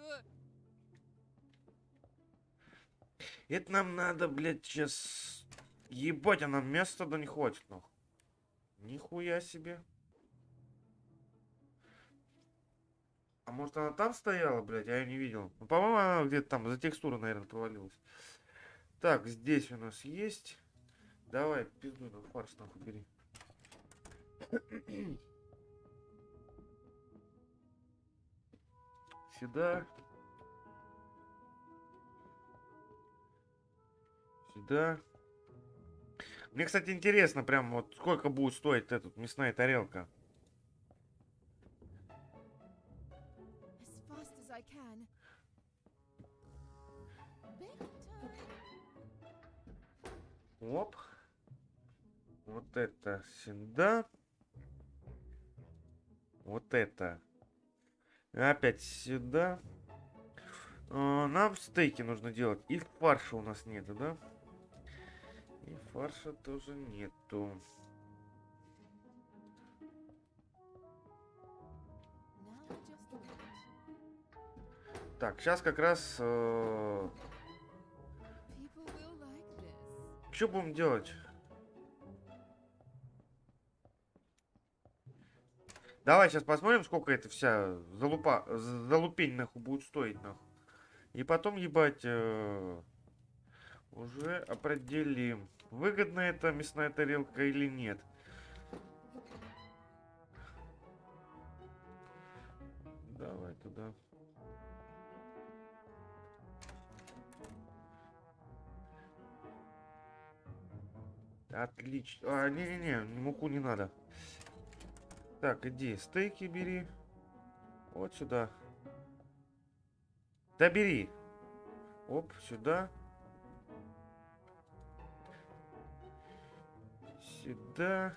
Это нам надо, блядь, сейчас... Ебать, а нам места да не хватит, нахуй. Нихуя себе. А может она там стояла, блядь, я ее не видел. Ну, по-моему, она где-то там за текстуру, наверное, провалилась. Так, здесь у нас есть. Давай, пизду, ну, фарш нахуй бери. Сюда. Сюда. Мне, кстати, интересно, прям вот сколько будет стоить эта мясная тарелка. Оп. Вот это сюда. Вот это. Опять сюда. А, нам стейки нужно делать. И фарша у нас нету, да? И фарша тоже нету. Так, сейчас как раз... Э... Что будем делать? Давай сейчас посмотрим, сколько это вся залупа, залупень нахуй будет стоить нахуй. И потом, ебать, э, уже определим, выгодна эта мясная тарелка или нет. Давай туда. Отлично. А, не-не-не, муку не надо. Так, иди, стейки бери. Вот сюда. Да бери. Оп, сюда. Сюда.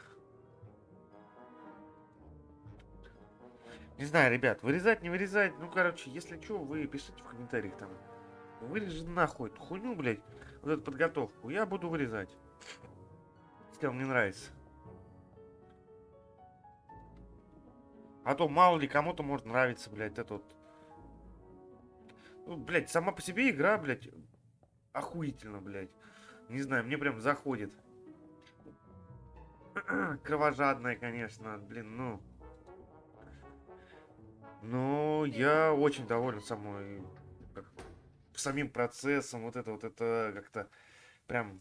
Не знаю, ребят, вырезать, не вырезать. Ну, короче, если что, вы пишите в комментариях там. Вырежи нахуй эту хуйню, блядь. Вот эту подготовку. Я буду вырезать. Если вам не нравится. А то мало ли кому-то может нравиться, блядь, это вот. Ну, блядь, сама по себе игра, блядь, охуительно, блядь. Не знаю, мне прям заходит. Кровожадная, конечно, блин, ну. Но я очень доволен самой, как, самим процессом. Вот это вот, это как-то прям...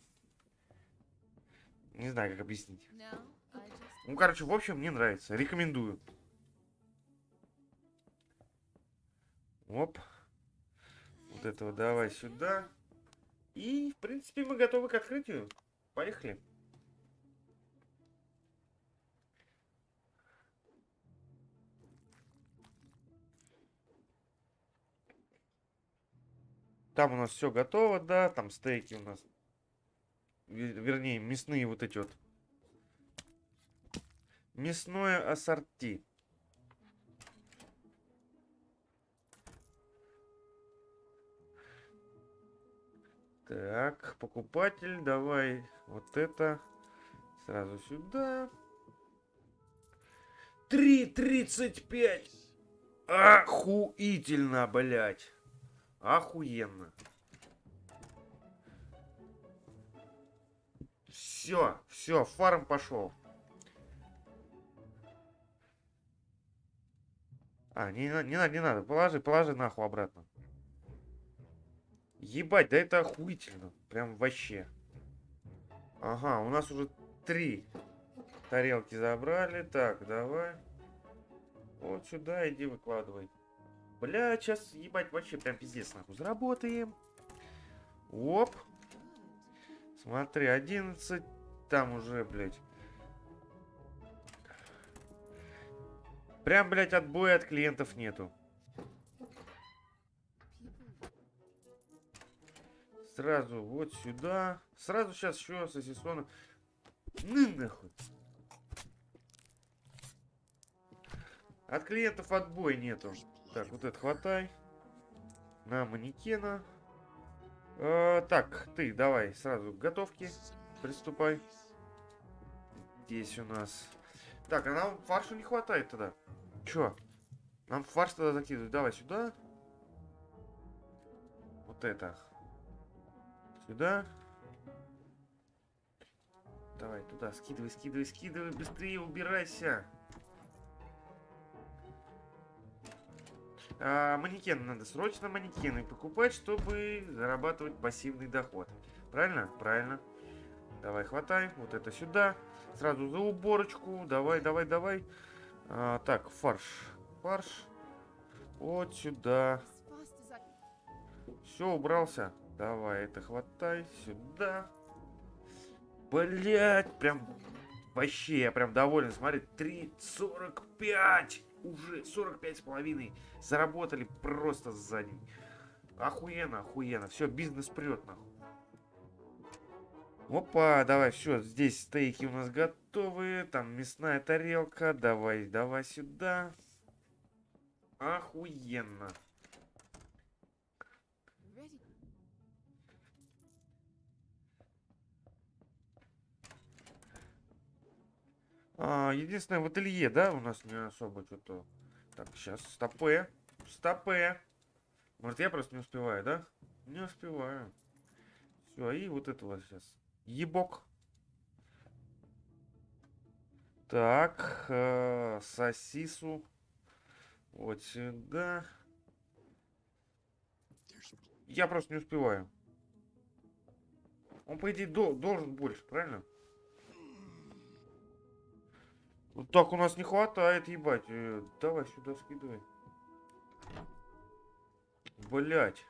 Не знаю, как объяснить. Ну, короче, в общем, мне нравится. Рекомендую. Оп. Вот этого давай сюда. И, в принципе, мы готовы к открытию. Поехали. Там у нас все готово, да. Там стейки у нас. Вернее, мясные вот эти вот. Мясное ассорти. Так, покупатель, давай вот это сразу сюда. три тридцать пять. Охуительно, блядь. Охуенно. Все, все, фарм пошел. А, не, на- не надо, не надо. Положи, положи нахуй обратно. Ебать, да это охуительно. Прям вообще. Ага, у нас уже три тарелки забрали. Так, давай. Вот сюда иди выкладывай. Бля, сейчас ебать вообще прям пиздец нахуй. Заработаем. Оп. Смотри, одиннадцать. Там уже, блядь. Прям, блядь, отбоя от клиентов нету. Сразу вот сюда. Сразу сейчас еще сосисоны. Ну нахуй. От клиентов отбоя нету. Так, вот это хватай. На манекена. Э, так, ты давай сразу к готовке. Приступай. Здесь у нас. Так, а нам фаршу не хватает тогда. Чё? Нам фарш тогда закидывать. Давай сюда. Вот это. Сюда. Давай туда. Скидывай, скидывай, скидывай. Быстрее убирайся. А, манекен надо срочно манекены покупать, чтобы зарабатывать пассивный доход. Правильно? Правильно. Давай, хватай. Вот это сюда. Сразу за уборочку. Давай, давай, давай. А, так, фарш. Фарш. Вот сюда. Все, убрался. Давай, это хватай. Сюда. Блять, прям вообще, я прям доволен. Смотри, три сорок пять. Уже сорок пять с половиной. Заработали просто за день. Охуенно, охуенно. Все, бизнес прет, нахуй. Опа, давай, все, здесь стейки у нас готовы. Там мясная тарелка. Давай, давай сюда. Охуенно. А, единственное, в ателье, да, у нас не особо что-то. Так, сейчас, стопэ. Стопэ. Может, я просто не успеваю, да? Не успеваю. Все, и вот это вот сейчас. Ебок. Так, э, сосису. Вот сюда. Я просто не успеваю. Он, по идее, до- должен больше, правильно? Вот так у нас не хватает, ебать. Э, давай сюда скидывай. Блять.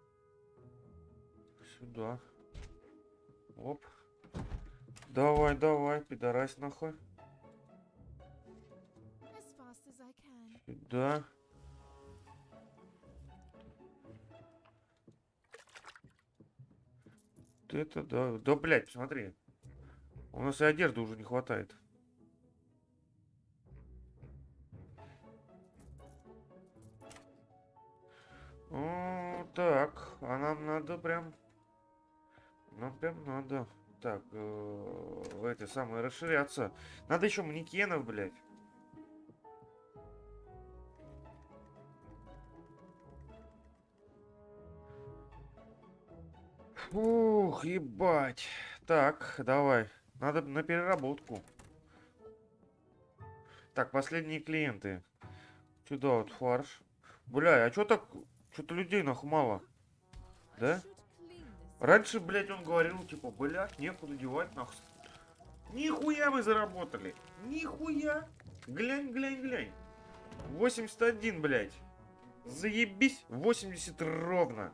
Сюда. Оп. Давай, давай, пидорась нахуй. Сюда. Это, да. Да, блядь, посмотри. У нас и одежды уже не хватает. О, так, а нам надо прям... Нам прям надо. Так, э, эти самые расширяться. Надо еще манекенов, блядь. Фух, ебать. Так, давай. Надо на переработку. Так, последние клиенты. Сюда вот фарш. Бля, а чё так... Что-то людей нахуй мало. Да? Раньше, блядь, он говорил, типа, блядь, некуда девать, нахуй. Нихуя мы заработали. Нихуя. Глянь, глянь, глянь. восемьдесят один, блядь. Заебись. восемьдесят ровно.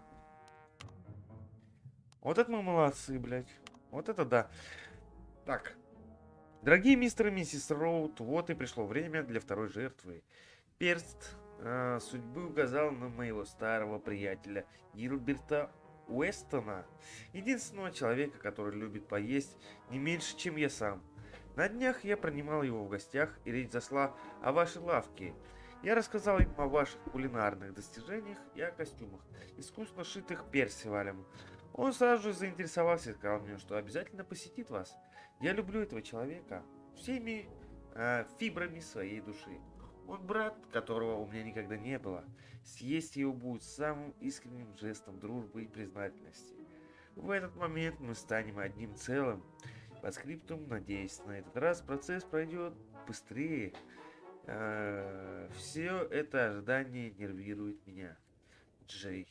Вот это мы молодцы, блядь. Вот это да. Так. Дорогие мистер и миссис Роуд, вот и пришло время для второй жертвы. Перст э, судьбы указал на моего старого приятеля Гилберта Уэстона, единственного человека, который любит поесть не меньше, чем я сам. На днях я принимал его в гостях, и речь зашла о вашей лавке. Я рассказал ему о ваших кулинарных достижениях и о костюмах, искусно шитых Персивалем. Он сразу же заинтересовался и сказал мне, что обязательно посетит вас. Я люблю этого человека всеми э, фибрами своей души. Он брат, которого у меня никогда не было. Съесть его будет самым искренним жестом дружбы и признательности. В этот момент мы станем одним целым. По скриптум, надеюсь, на этот раз процесс пройдет быстрее. А, все это ожидание нервирует меня. Джей.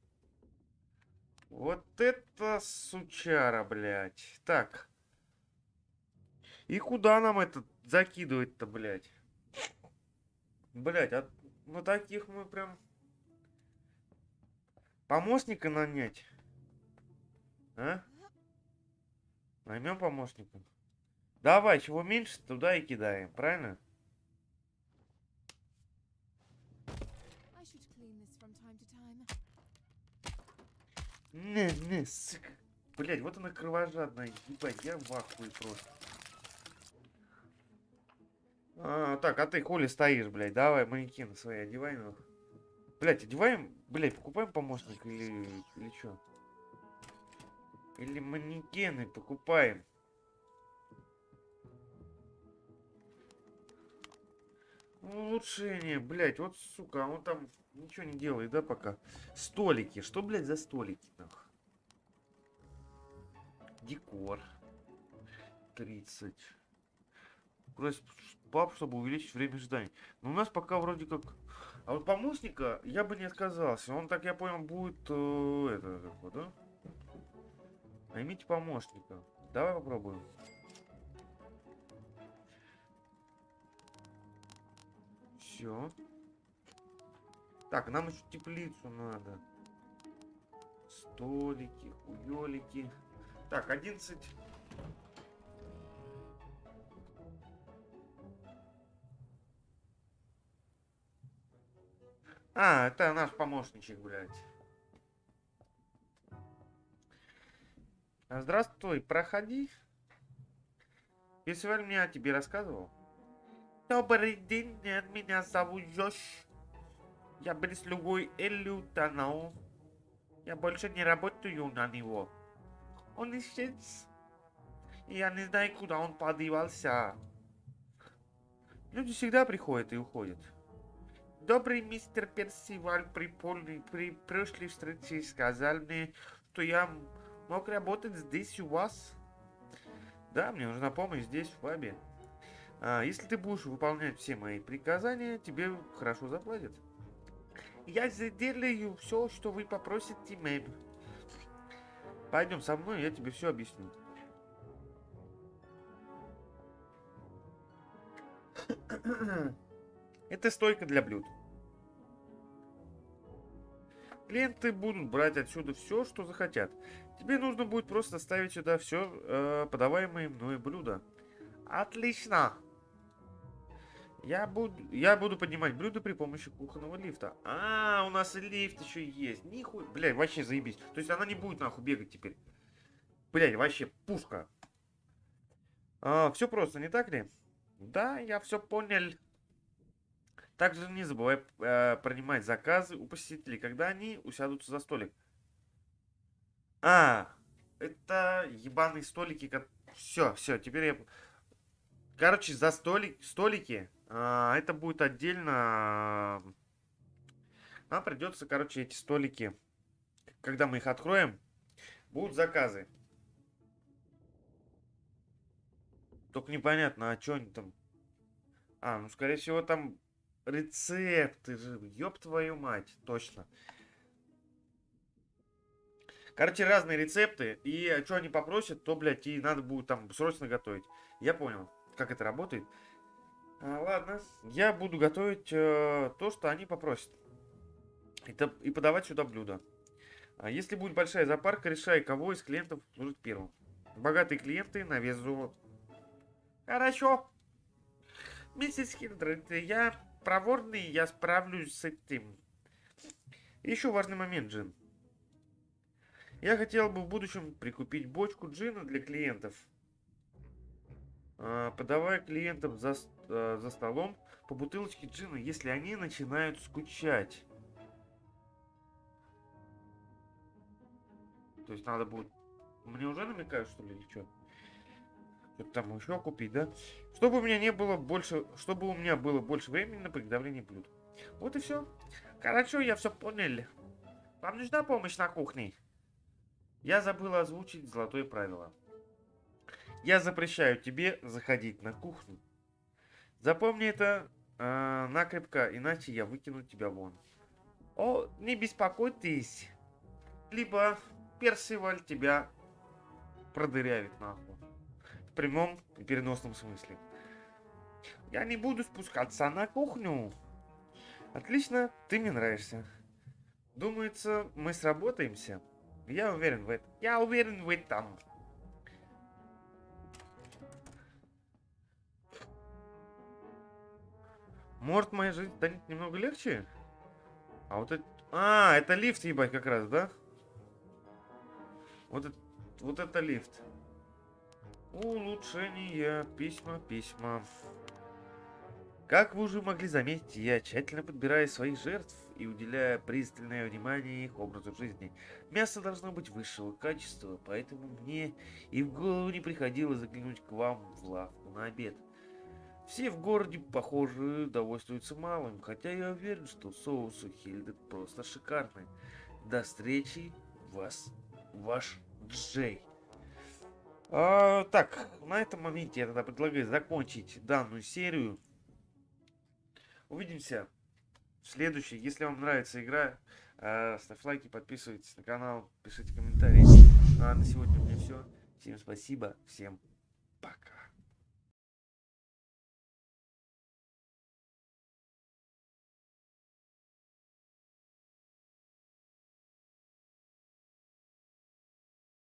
Вот это сучара, блядь. Так. И куда нам это закидывать-то, блядь? Блядь, а на таких мы прям... Помощника нанять? А? Наймем помощника. Давай, чего меньше, туда и кидаем, правильно? Не, не, сука. Блядь, вот она кровожадная, ебать, я в ахуе просто. А, так, а ты хули стоишь, блядь, давай манекены свои одеваем их. Блядь, одеваем, блядь, покупаем помощника или, или что? Или манекены покупаем? Улучшение, блядь, вот, сука, он там ничего не делает, да, пока? Столики, что, блядь, за столики, нахуй? Декор. тридцать. Просит пап, чтобы увеличить время ожидания. Но у нас пока вроде как... А вот помощника я бы не отказался. Он, так я понял, будет... Э, это, как вот, да? Наймите помощника. Давай попробуем. Все. Так, нам еще теплицу надо. Столики, хуёлики. Так, одиннадцать. А, это наш помощничек, блядь. Здравствуй, проходи. Фестиваль мне о тебе рассказывал. Добрый день, меня зовут Джош. Я был слугой Элютана. Я больше не работаю на него. Он исчез. И я не знаю, куда он подевался. Люди всегда приходят и уходят. Добрый мистер Персиваль при, полной, при прошлой встрече сказал мне, что я мог работать здесь у вас. Да, мне нужна помощь здесь, в пабе. А, если ты будешь выполнять все мои приказания, тебе хорошо заплатят. Я сделаю все, что вы попросите, мэм. Пойдем со мной, я тебе все объясню. Это стойка для блюд. Клиенты будут брать отсюда все, что захотят. Тебе нужно будет просто ставить сюда все э, подаваемые мной блюда. Отлично! Я буду, я буду поднимать блюда при помощи кухонного лифта. А, у нас и лифт еще есть. Нихуя. Блядь, вообще заебись. То есть она не будет нахуй бегать теперь. Блядь, вообще пушка. А, все просто, не так ли? Да, я все понял. Также не забывай э, принимать заказы у посетителей, когда они усядутся за столик. А, это ебаные столики. Все, все, теперь я... Короче, за столик, столики, а, это будет отдельно. Нам придется, короче, эти столики, когда мы их откроем, будут заказы. Только непонятно, а что они там... А, ну, скорее всего, там рецепты же. Ёб твою мать, точно. Короче, разные рецепты. И что они попросят, то, блядь, и надо будет там срочно готовить. Я понял, как это работает. А, ладно, я буду готовить э, то, что они попросят. Это, и подавать сюда блюда. А если будет большая зоопарка, решай, кого из клиентов служить первым. Богатые клиенты на вес золота. Хорошо. Миссис Хиндред, я проворный, я справлюсь с этим. Еще важный момент, Джин. Я хотел бы в будущем прикупить бочку джина для клиентов. А, подавая клиентам за, а, за столом по бутылочке джина, если они начинают скучать. То есть надо будет... Мне уже намекают, что ли, или что? Что-то там еще купить, да? Чтобы у меня не было больше... Чтобы у меня было больше времени на приготовление блюд. Вот и все. Хорошо, я все понял. Вам нужна помощь на кухне? Я забыл озвучить золотое правило. Я запрещаю тебе заходить на кухню. Запомни это э, накрепко, иначе я выкину тебя вон. О, не беспокойтесь. Либо Персиваль тебя продырявит нахуй. В прямом и переносном смысле. Я не буду спускаться на кухню. Отлично, ты мне нравишься. Думается, мы сработаемся. Я уверен в этом. Я уверен в этом. Может, моя жизнь станет немного легче? А вот это... А, это лифт, ебать, как раз, да? Вот это, вот это лифт. Улучшение. Письма, письма. Как вы уже могли заметить, я тщательно подбираю своих жертв и уделяю пристальное внимание их образу жизни. Мясо должно быть высшего качества, поэтому мне и в голову не приходилось заглянуть к вам в лавку на обед. Все в городе, похоже, довольствуются малым, хотя я уверен, что соусы Хильды просто шикарны. До встречи, вас, ваш Джей. А, так, на этом моменте я тогда предлагаю закончить данную серию. Увидимся в следующей. Если вам нравится игра, э, ставь лайки, подписывайтесь на канал, пишите комментарии. А на сегодня у меня все. Всем спасибо, всем пока.